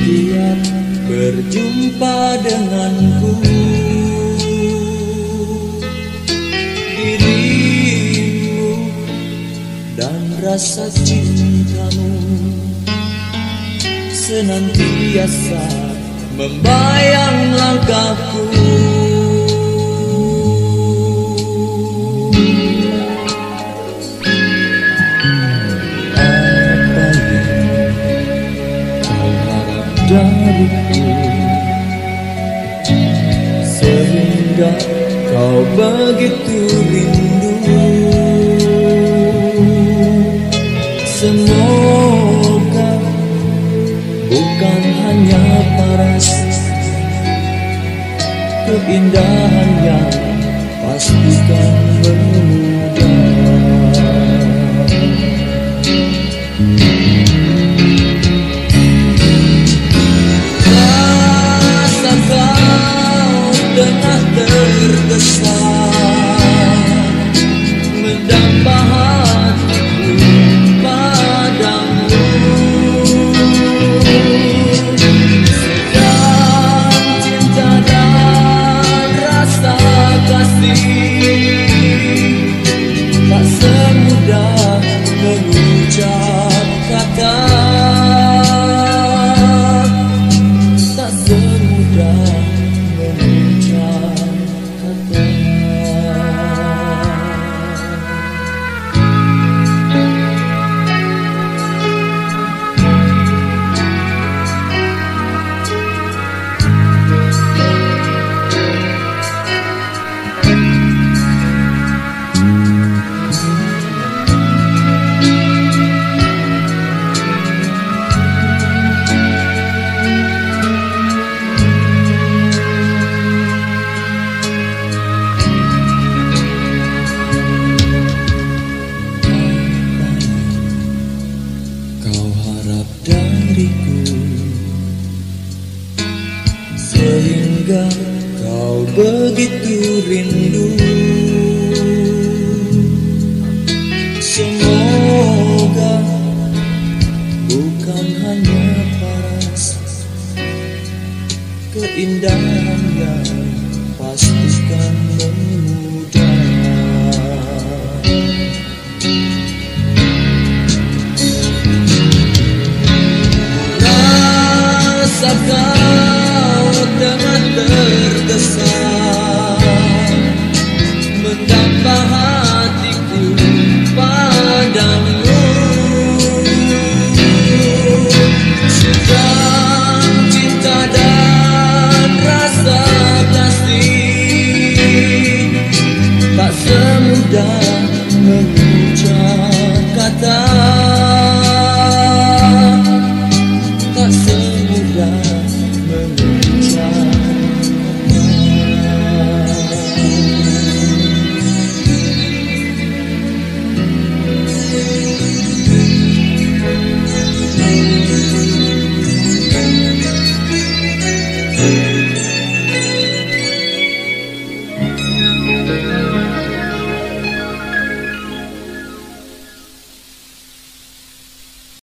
Setiap berjumpa denganku, dirimu dan rasa cintamu senantiasa membayang langkahku. Apa yang kau harap dariku, sehingga kau begitu rindu? Semoga bukan hanya paras, keindahan yang pastikan memudar. Rasa kau tengah tergesa mendamba hatiku padamu. Sedang cinta dan rasa kasih tak semudah mengucap kata, tak semudah mengucap kata. Kau harap dariku, sehingga kau begitu rindu? Semoga bukan hanya paras, keindahan yang pastikan memudar. Rasakan